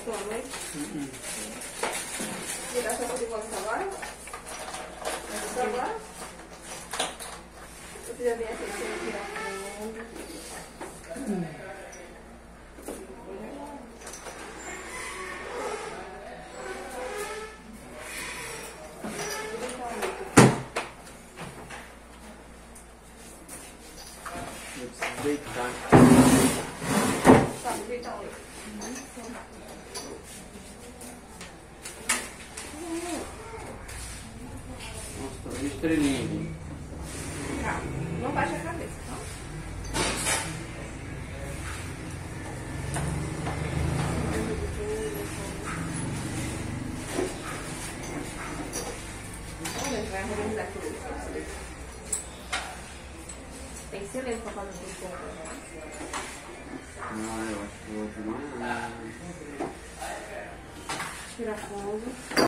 gostou à noite? Virar essa cor de volta agora? Essa agora? Se você já vem aqui, você vai tirar fundo. Eu preciso deitar. Tá, deitar o leite. Nossa, olha a estrelinha aqui. Calma, não baixa a cabeça, tá? Vamos ver, vai organizar aqui o leite. Tem que ser lento pra fazer tudo bom, né? Não, eu acho que eu vou tomar. Tira fundo.